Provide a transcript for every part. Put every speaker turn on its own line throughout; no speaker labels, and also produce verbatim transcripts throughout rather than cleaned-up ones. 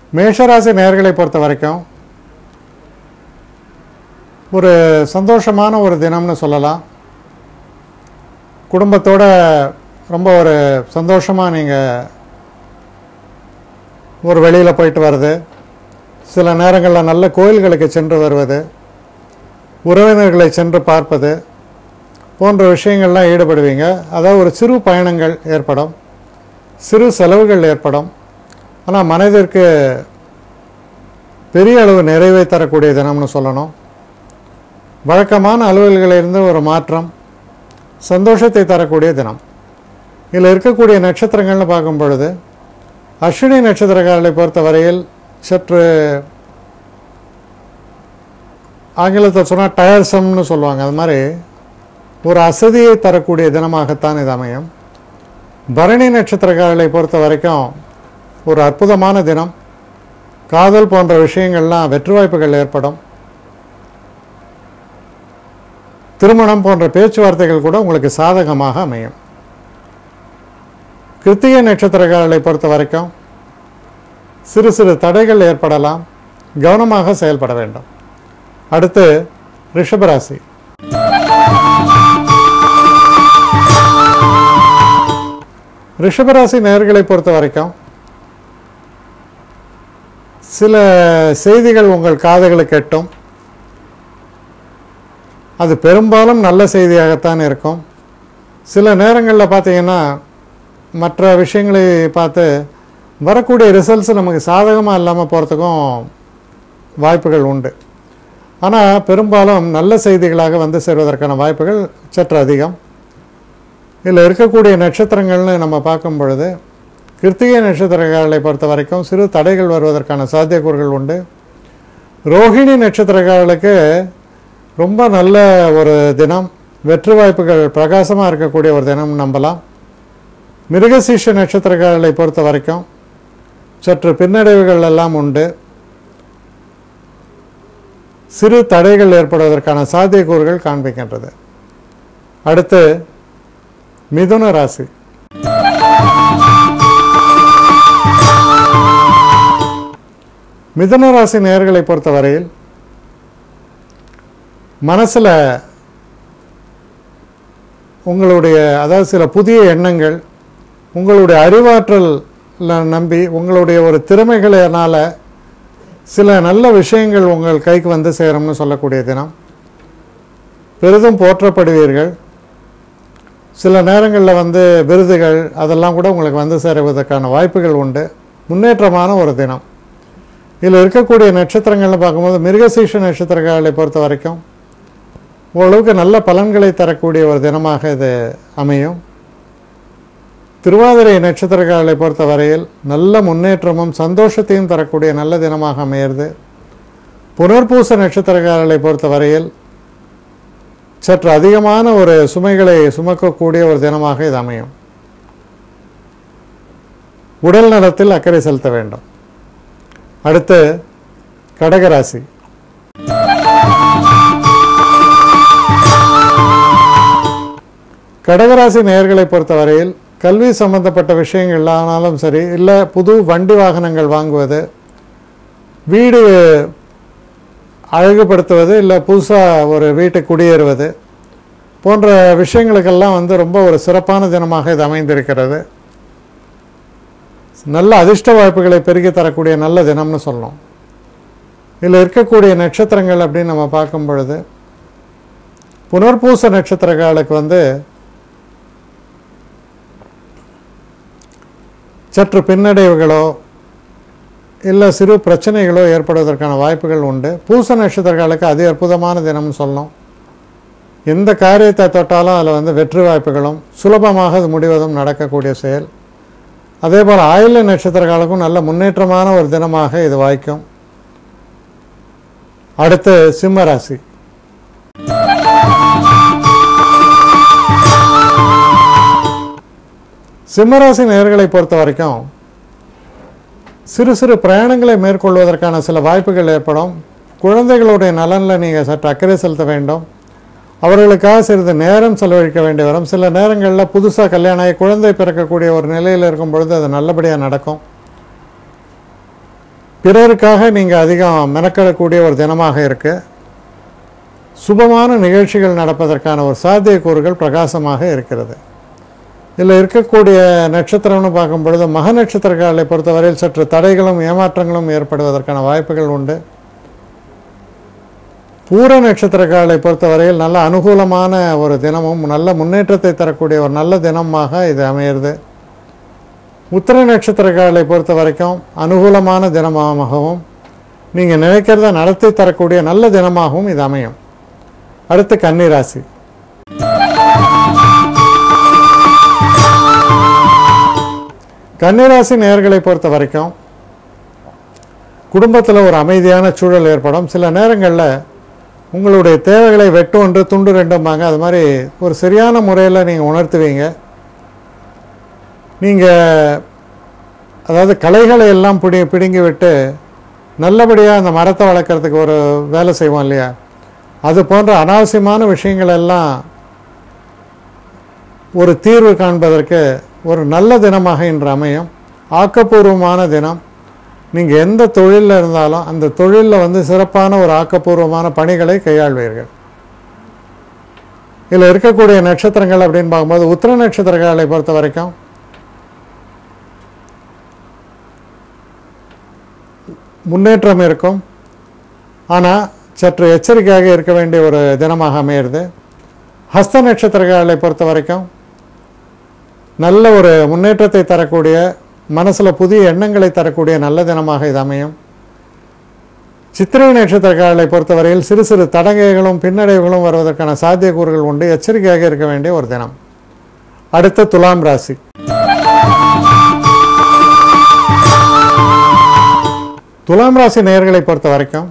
மேஷராசி நேயர்களை பொறுத்த வரைக்கும் ஒரு சந்தோஷமான ஒரு தினம்னு சொல்லலாம். குடும்பத்தோட ரொம்ப ஒரு சந்தோஷமாக நீங்கள் ஒரு வெளியில் போயிட்டு வருது, சில நேரங்களில் நல்ல கோயில்களுக்கு சென்று வருவது, உறவினர்களை சென்று பார்ப்பது போன்ற விஷயங்கள்லாம் ஈடுபடுவீங்க. அதாவது ஒரு சிறு பயணங்கள் ஏற்படும், சிறு செலவுகள் ஏற்படும். ஆனால் மனதிற்கு பெரிய அளவு நிறைவை தரக்கூடிய தினம்னு சொல்லணும். வழக்கமான அலுவல்களிலிருந்து ஒரு மாற்றம், சந்தோஷத்தை தரக்கூடிய தினம். இதில் இருக்கக்கூடிய நட்சத்திரங்கள்னு பார்க்கும் பொழுது அஸ்வினி நட்சத்திரக்காரர்களை பொறுத்த வரையில் சற்று ஆங்கிலத்தை சொன்னால் டயர்சம்னு சொல்லுவாங்க, அது மாதிரி ஒரு அசதியை தரக்கூடிய தினமாகத்தான் இது அமையும். பரணி நட்சத்திரக்காரர்களை பொறுத்த வரைக்கும் ஒரு அற்புதமான தினம். காதல் போன்ற விஷயங்கள்லாம் வெற்றி வாய்ப்புகள் ஏற்படும். திருமணம் போன்ற பேச்சுவார்த்தைகள் கூட உங்களுக்கு சாதகமாக அமையும். கிருத்திகை நட்சத்திரக்காரர்களை பொறுத்த வரைக்கும் சிறு சிறு தடைகள் ஏற்படலாம், கவனமாக செயல்பட வேண்டும். அடுத்து ரிஷபராசி. ரிஷபராசி நேயர்களை பொறுத்த வரைக்கும் சில செய்திகள் உங்கள் காதுகளுக்கு எட்டும். அது பெரும்பாலும் நல்ல செய்தியாகத்தான் இருக்கும். சில நேரங்களில் பார்த்தீங்கன்னா மற்ற விஷயங்களை பார்த்து வரக்கூடிய ரிசல்ட்ஸ் நமக்கு சாதகமாக இல்லாமல் போகிறதுக்கும் வாய்ப்புகள் உண்டு. ஆனால் பெரும்பாலும் நல்ல செய்திகளாக வந்து சேர்வதற்கான வாய்ப்புகள் சற்று அதிகம். இதில் இருக்கக்கூடிய நட்சத்திரங்கள்னு நம்ம பார்க்கும் பொழுது கிருத்திகை நட்சத்திரக்காரர்களை பொறுத்த வரைக்கும் சிறு தடைகள் வருவதற்கான சாத்தியக்கூறுகள் உண்டு. ரோஹிணி நட்சத்திரக்காரர்களுக்கு ரொம்ப நல்ல ஒரு தினம், வெற்றி வாய்ப்புகள் பிரகாசமாக இருக்கக்கூடிய ஒரு தினம் நம்பலாம். மிருகசீஷ நட்சத்திரக்காரர்களை பொறுத்த வரைக்கும் சற்று பின்னடைவுகள் எல்லாம் உண்டு. சிறு தடைகள் ஏற்படுவதற்கான சாத்தியக்கூறுகள் காண்பிக்கின்றது. அடுத்து மிதுன ராசி. மிதுன ராசி நேயர்களை பொறுத்தவரையில் மனசில் உங்களுடைய அதாவது சில புதிய எண்ணங்கள், உங்களுடைய அறிவாற்றல் நம்பி உங்களுடைய ஒரு திறமைகளினால் சில நல்ல விஷயங்கள் உங்கள் கைக்கு வந்து சேரும்னு சொல்லக்கூடிய தினம். பெரிதும் போற்றப்படுவீர்கள். சில நேரங்களில் வந்து விருதுகள் அதெல்லாம் கூட உங்களுக்கு வந்து சேருவதற்கான வாய்ப்புகள் உண்டு. முன்னேற்றமான ஒரு தினம். இதில் இருக்கக்கூடிய நட்சத்திரங்கள்னு பார்க்கும்போது மிருகசீஷ நட்சத்திரங்களை பொறுத்த வரைக்கும் ஓரளவுக்கு நல்ல பலன்களை தரக்கூடிய ஒரு தினமாக இது அமையும். திருவாதிரை நட்சத்திரங்களை பொறுத்த வரையில் நல்ல முன்னேற்றமும் சந்தோஷத்தையும் தரக்கூடிய நல்ல தினமாக அமையிறது. புனர்பூச நட்சத்திரங்களை பொறுத்த வரையில் சற்று அதிகமான ஒரு சுமைகளை சுமக்கக்கூடிய ஒரு தினமாக இது அமையும். உடல் நலத்தில் அக்கறை செலுத்த வேண்டும். அடுத்து கடகராசி. கடகராசி நேயர்களை பொறுத்தவரையில் கல்வி சம்பந்தப்பட்ட விஷயங்கள் ஆனாலும் சரி, இல்லை புது வண்டி வாகனங்கள் வாங்குவது, வீடு அழகுபடுத்துவது, இல்லை புதுசாக ஒரு வீட்டை குடியேறுவது போன்ற விஷயங்களுக்கெல்லாம் வந்து ரொம்ப ஒரு சிறப்பான தினமாக இது அமைந்திருக்கிறது. நல்ல அதிர்ஷ்ட வாய்ப்புகளை பெருகி தரக்கூடிய நல்ல தினம்னு சொல்லணும். இதில் இருக்கக்கூடிய நட்சத்திரங்கள் அப்படின்னு நம்ம பார்க்கும் பொழுது புனர்பூச நட்சத்திரங்களுக்கு வந்து சற்று பின்னடைவுகளோ இல்லை சிறு பிரச்சனைகளோ ஏற்படுவதற்கான வாய்ப்புகள் உண்டு. பூச நட்சத்திரங்களுக்கு அதி அற்புதமான தினம்னு சொல்லணும். எந்த காரியத்தை தொட்டாலும் அதில் வந்து வெற்றி வாய்ப்புகளும் சுலபமாக அது முடிவதும் நடக்கக்கூடிய செயல். அதே போல் ஆயில்ய நட்சத்திரங்களுக்கும் நல்ல முன்னேற்றமான ஒரு தினமாக இது வாய்க்கும். அடுத்து சிம்ம ராசி. சிம்மராசி நேயர்களை பொறுத்த வரைக்கும் சிறு சிறு பிரயாணங்களை மேற்கொள்வதற்கான சில வாய்ப்புகள் ஏற்படும். குழந்தைகளுடைய நலனில் நீங்கள் சற்று அக்கறை செலுத்த வேண்டும். அவர்களுக்காக சிறிது நேரம் செலவழிக்க வேண்டி வரும். சில நேரங்களில் புதுசாக கல்யாணம் ஆகி குழந்தை பிறக்கக்கூடிய ஒரு நிலையில் இருக்கும் பொழுது அது நல்லபடியாக நடக்கும். பிறருக்காக நீங்கள் அதிகம் மெனக்கிடக்கூடிய ஒரு தினமாக இருக்குது. சுபமான நிகழ்ச்சிகள் நடப்பதற்கான ஒரு சாத்தியக்கூறுகள் பிரகாசமாக இருக்கிறது. இதில் இருக்கக்கூடிய நட்சத்திரம்னு பார்க்கும் பொழுது மக நட்சத்திரக்காரர்களை பொறுத்தவரையில் சற்று தடைகளும் ஏமாற்றங்களும் ஏற்படுவதற்கான வாய்ப்புகள் உண்டு. பூர நட்சத்திரக்காரர்களை பொறுத்தவரையில் நல்ல அனுகூலமான ஒரு தினமும் நல்ல முன்னேற்றத்தை தரக்கூடிய ஒரு நல்ல தினமாக இது அமையிறது. உத்திர நட்சத்திரக்காரர்களை பொறுத்த வரைக்கும் அனுகூலமான தினமாகவும் நீங்கள் நினைக்கிறத நடத்தி தரக்கூடிய நல்ல தினமாகவும் இது அமையும். அடுத்து கன்னிராசி. கன்னிராசி நேயர்களை பொறுத்த வரைக்கும் குடும்பத்தில் ஒரு அமைதியான சூழல் ஏற்படும். சில நேரங்களில் உங்களுடைய தேவைகளை வெட்டு ஒன்று துண்டு ரெண்டும்பாங்க, அது மாதிரி ஒரு சரியான முறையில் நீங்கள் உணர்த்துவீங்க. நீங்கள் அதாவது களைகளை எல்லாம் பிடி பிடுங்கி விட்டு நல்லபடியாக அந்த மரத்தை வளர்க்குறதுக்கு ஒரு வேலை செய்வோம் இல்லையா, அது போன்ற அனாவசியமான விஷயங்கள் எல்லாம் ஒரு தீர்வு காண்பதற்கு ஒரு நல்ல தினமாக இன்று அமையும். ஆக்கப்பூர்வமான தினம். நீங்கள் எந்த தொழிலில் இருந்தாலும் அந்த தொழிலில் வந்து சிறப்பான ஒரு ஆக்கப்பூர்வமான பணிகளை கையாள்வீர்கள். இதில் இருக்கக்கூடிய நட்சத்திரங்கள் அப்படின்னு பார்க்கும்போது உத்திர நட்சத்திரங்களை பொறுத்த வரைக்கும் முன்னேற்றம் இருக்கும். ஆனால் சற்று எச்சரிக்கையாக இருக்க வேண்டிய ஒரு தினமாக அமையிறது. ஹஸ்த நட்சத்திரங்களை பொறுத்த வரைக்கும் நல்ல ஒரு முன்னேற்றத்தை தரக்கூடிய மனசில் புதிய எண்ணங்களை தரக்கூடிய நல்ல தினமாக இது அமையும். சித்திரை நட்சத்திரக்காரர்களை பொறுத்தவரையில் சிறு சிறு தடங்கைகளும் பின்னடைவுகளும் வருவதற்கான சாத்தியக்கூறுகள் உண்டு. எச்சரிக்கையாக இருக்க வேண்டிய ஒரு தினம். அடுத்த துலாம் ராசி. துலாம் ராசி நேயர்களை பொறுத்த வரைக்கும்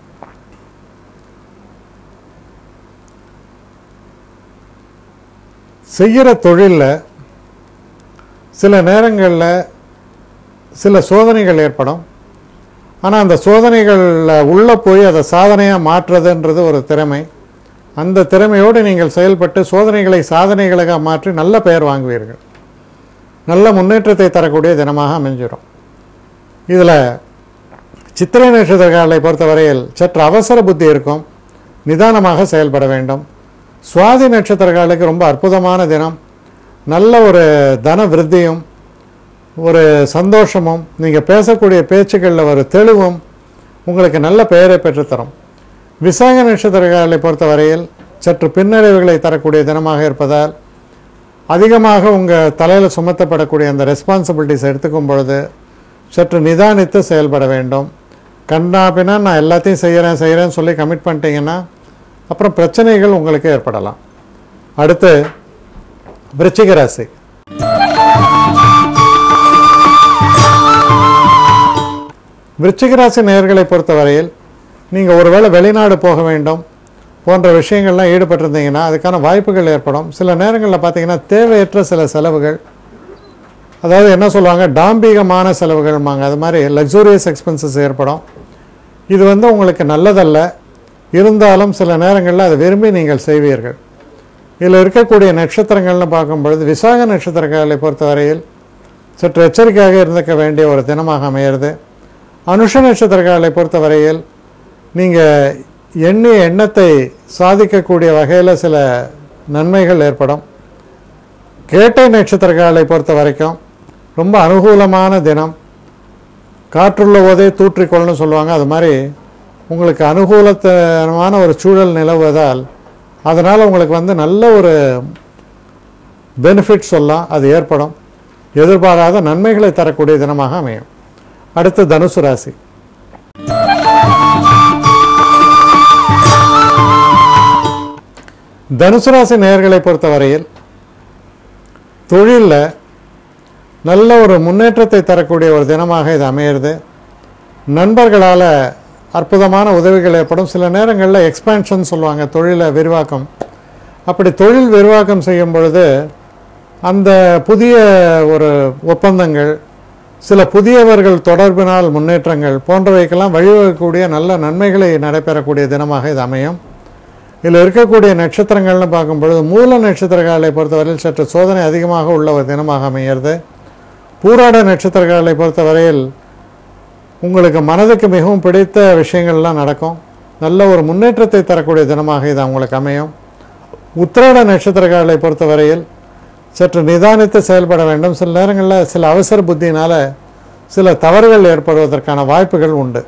செய்கிற தொழிலில் சில நேரங்களில் சில சோதனைகள் ஏற்படும். ஆனால் அந்த சோதனைகளில் உள்ளே போய் அதை சாதனையாக மாற்றுறதுன்றது ஒரு திறமை. அந்த திறமையோடு நீங்கள் செயல்பட்டு சோதனைகளை சாதனைகளாக மாற்றி நல்ல பெயர் வாங்குவீர்கள். நல்ல முன்னேற்றத்தை தரக்கூடிய தினமாக அமைஞ்சிடும். இதில் சித்திரை நட்சத்திரக்காரர்களை பொறுத்தவரையில் சற்று அவசர புத்தி இருக்கும். நிதானமாக செயல்பட வேண்டும். சுவாதி நட்சத்திரக்காரர்களுக்கு ரொம்ப அற்புதமான தினம். நல்ல ஒரு தன விருத்தியும் ஒரு சந்தோஷமும் நீங்கள் பேசக்கூடிய பேச்சுக்களில் ஒரு தெளிவும் உங்களுக்கு நல்ல பெயரை பெற்றுத்தரும். விசாக நட்சத்திரக்காரர்களை பொறுத்தவரையில் சற்று பின்னடைவுகளை தரக்கூடிய தினமாக இருப்பதால் அதிகமாக உங்கள் தலையில் சுமத்தப்படக்கூடிய அந்த ரெஸ்பான்சிபிலிட்டிஸ் எடுத்துக்கும் பொழுது சற்று நிதானித்து செயல்பட வேண்டும். கண்ணாப்பினா நான் எல்லாத்தையும் செய்கிறேன் செய்கிறேன்னு சொல்லி கமிட் பண்ணிட்டீங்கன்னா அப்புறம் பிரச்சனைகள் உங்களுக்கு ஏற்படலாம். அடுத்து விருச்சிக ராசி. விருச்சிக ராசி நேயர்களை பொறுத்தவரையில் நீங்கள் ஒருவேளை வெளிநாடு போக வேண்டும் போன்ற விஷயங்கள்லாம் ஈடுபட்டிருந்தீங்கன்னா அதுக்கான வாய்ப்புகள் ஏற்படும். சில நேரங்களில் பார்த்தீங்கன்னா தேவையற்ற சில செலவுகள், அதாவது என்ன சொல்லுவாங்க டாம்பிகமான செலவுகள்மாங்க, அது மாதிரி லக்ஸூரியஸ் எக்ஸ்பென்சஸ் ஏற்படும். இது வந்து உங்களுக்கு நல்லதல்ல. இருந்தாலும் சில நேரங்களில் அதை விரும்பி நீங்கள் செய்வீர்கள். இதில் இருக்கக்கூடிய நட்சத்திரங்கள்னு பார்க்கும் பொழுது விசாக நட்சத்திரங்களை பொறுத்தவரையில் சற்று எச்சரிக்கையாக இருந்துக்க வேண்டிய ஒரு தினமாக அமையிறது. அனுஷ நட்சத்திரங்களை பொறுத்தவரையில் நீங்கள் எண்ணிய எண்ணத்தை சாதிக்கக்கூடிய வகையில் சில நன்மைகள் ஏற்படும். கேட்டை நட்சத்திரங்களை பொறுத்த வரைக்கும் ரொம்ப அனுகூலமான தினம். காற்றுள்ள போதே தூற்றிக்கொள்னு சொல்லுவாங்க, அது மாதிரி உங்களுக்கு அனுகூலத்தனமான ஒரு சூழல் நிலவுவதால் அதனால் உங்களுக்கு வந்து நல்ல ஒரு பெனிஃபிட் சொல்லலாம், அது ஏற்படும். எதிர்பாராத நன்மைகளை தரக்கூடிய தினமாக அமையும். அடுத்து தனுசு ராசி. தனுசு ராசி நேயர்களை பொறுத்தவரையில் தொழிலில் நல்ல ஒரு முன்னேற்றத்தை தரக்கூடிய ஒரு தினமாக இது அமையிறது. நண்பர்களால் அற்புதமான உதவிகள் ஏற்படும். சில நேரங்களில் எக்ஸ்பேன்ஷன் சொல்லுவாங்க, தொழிலை விரிவாக்கம். அப்படி தொழில் விரிவாக்கம் செய்யும் பொழுது அந்த புதிய ஒரு ஒப்பந்தங்கள், சில புதியவர்கள் தொடர்பினால் முன்னேற்றங்கள் போன்றவைக்கெல்லாம் வழிவகுக்கக்கூடிய நல்ல நன்மைகளை நடைபெறக்கூடிய தினமாக இது அமையும். இதில் இருக்கக்கூடிய நட்சத்திரங்கள்னு பார்க்கும் பொழுது மூல நட்சத்திரங்களை பொறுத்தவரையில் சற்று சோதனை அதிகமாக உள்ள ஒரு தினமாக அமைகிறது. பூராட நட்சத்திரங்களை பொறுத்தவரையில் உங்களுக்கு மனதுக்கு மிகவும் பிடித்த விஷயங்கள்லாம் நடக்கும். நல்ல ஒரு முன்னேற்றத்தை தரக்கூடிய தினமாக இது உங்களுக்கு அமையும். உத்திராட நட்சத்திரக்காரர்களை பொறுத்தவரையில் சற்று நிதானித்து செயல்பட வேண்டும். சில நேரங்களில் சில அவசர புத்தியினால் சில தவறுகள் ஏற்படுவதற்கான வாய்ப்புகள் உண்டு.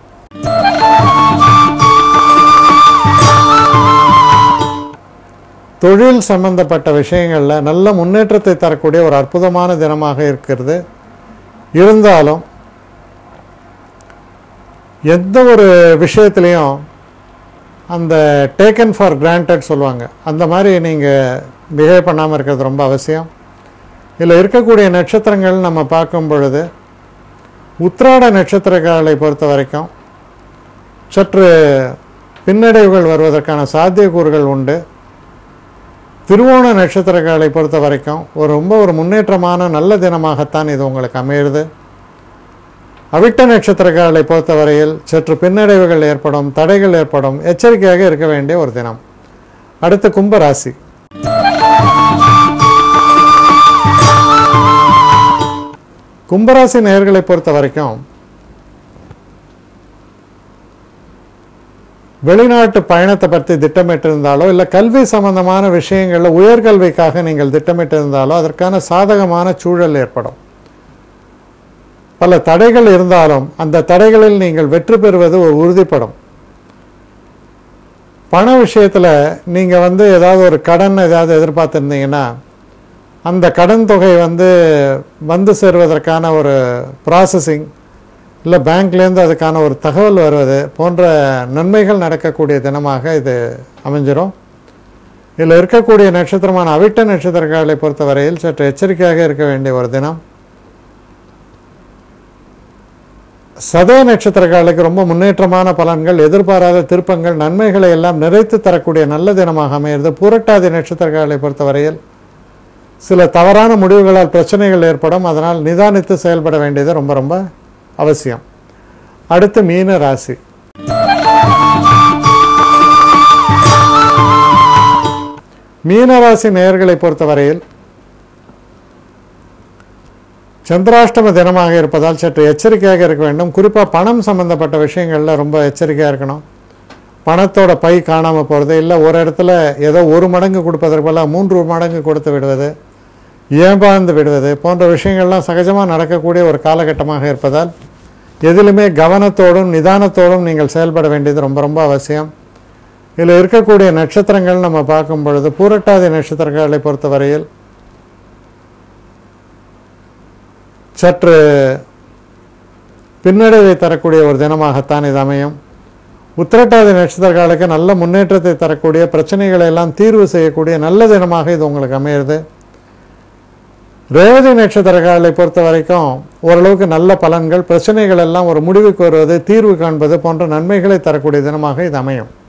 தொழில் சம்பந்தப்பட்ட விஷயங்களில் நல்ல முன்னேற்றத்தை தரக்கூடிய ஒரு அற்புதமான தினமாக இருக்கிறது. இருந்தாலும் எந்த ஒரு விஷயத்துலையும் அந்த டேக்கன் ஃபார் கிராண்டட் சொல்லுவாங்க, அந்த மாதிரி நீங்கள் பிஹேவ் பண்ணாமல் இருக்கிறது ரொம்ப அவசியம். இதில் இருக்கக்கூடிய நட்சத்திரங்கள் நம்ம பார்க்கும் பொழுது உத்திராட நட்சத்திரக்காரர்களை பொறுத்த வரைக்கும் சற்று பின்னடைவுகள் வருவதற்கான சாத்தியக்கூறுகள் உண்டு. திருவோண நட்சத்திரக்காரர்களை பொறுத்த வரைக்கும் ஒரு ரொம்ப ஒரு முன்னேற்றமான நல்ல தினமாகத்தான் இது உங்களுக்கு அமையுது. அவிட்ட நட்சத்திரக்காரர்களை பொறுத்தவரையில் சற்று பின்னடைவுகள் ஏற்படும், தடைகள் ஏற்படும், எச்சரிக்கையாக இருக்க வேண்டிய ஒரு தினம். அடுத்து கும்பராசி. கும்பராசி நேயர்களை பொறுத்த வரைக்கும் வெளிநாட்டு பயணத்தை பற்றி திட்டமிட்டிருந்தாலோ இல்லை கல்வி சம்பந்தமான விஷயங்களில் உயர்கல்விக்காக நீங்கள் திட்டமிட்டிருந்தாலோ அதற்கான சாதகமான சூழல் ஏற்படும். பல தடைகள் இருந்தாலும் அந்த தடைகளில் நீங்கள் வெற்றி பெறுவது ஒரு உறுதிப்படும். பண விஷயத்தில் நீங்கள் வந்து ஏதாவது ஒரு கடன் ஏதாவது எதிர்பார்த்துருந்தீங்கன்னா அந்த கடன் தொகை வந்து வந்து சேருவதற்கான ஒரு ப்ராசஸிங் இல்லை பேங்க்லேருந்து அதுக்கான ஒரு தகவல் வருவது போன்ற நன்மைகள் நடக்கக்கூடிய தினமாக இது அமைஞ்சிடும். இதில் இருக்கக்கூடிய நட்சத்திரமான அவிட்ட நட்சத்திரக்காரர்களை பொறுத்தவரையில் சற்று எச்சரிக்கையாக இருக்க வேண்டிய ஒரு தினம். சதய நட்சத்திரக்காரர்களுக்கு ரொம்ப முன்னேற்றமான பலன்கள், எதிர்பாராத திருப்பங்கள், நன்மைகளை எல்லாம் நிறைத்து தரக்கூடிய நல்ல தினமாக அமைகிறது. பூரட்டாதி நட்சத்திரக்காரர்களை பொறுத்தவரையில் சில தவறான முடிவுகளால் பிரச்சனைகள் ஏற்படும். அதனால் நிதானித்து செயல்பட வேண்டியது ரொம்ப ரொம்ப அவசியம். அடுத்து மீன ராசி. மீனராசி நேயர்களை பொறுத்தவரையில் சந்திராஷ்டம தினமாக இருப்பதால் சற்று எச்சரிக்கையாக இருக்க வேண்டும். குறிப்பாக பணம் சம்பந்தப்பட்ட விஷயங்களில் ரொம்ப எச்சரிக்கையாக இருக்கணும். பணத்தோட பை காணாமல் போகிறது, இல்லை ஒரு இடத்துல ஏதோ ஒரு மடங்கு கொடுப்பதற்கு பதிலாக மூன்று மடங்கு கொடுத்து விடுவது, ஏமாந்து விடுவது போன்ற விஷயங்கள்லாம் சகஜமாக நடக்கக்கூடிய ஒரு காலகட்டமாக இருப்பதால் எதிலுமே கவனத்தோடும் நிதானத்தோடும் நீங்கள் செயல்பட வேண்டியது ரொம்ப ரொம்ப அவசியம். இதில் இருக்கக்கூடிய நட்சத்திரங்கள் நம்ம பார்க்கும் பொழுது பூரட்டாதி நட்சத்திரங்களை பொறுத்தவரையில் சற்று பின்னடைவை தரக்கூடிய ஒரு தினமாகத்தான் இது அமையும். உத்திரட்டாதி நட்சத்திரக்காரர்களுக்கு நல்ல முன்னேற்றத்தை தரக்கூடிய, பிரச்சனைகளை எல்லாம் தீர்வு செய்யக்கூடிய நல்ல தினமாக இது உங்களுக்கு அமையிறது. ரேவதி நட்சத்திரக்காரர்களை பொறுத்த வரைக்கும் ஓரளவுக்கு நல்ல பலன்கள், பிரச்சனைகள் எல்லாம் ஒரு முடிவுக்கு வருவது, தீர்வு காண்பது போன்ற நன்மைகளை தரக்கூடிய தினமாக இது அமையும்.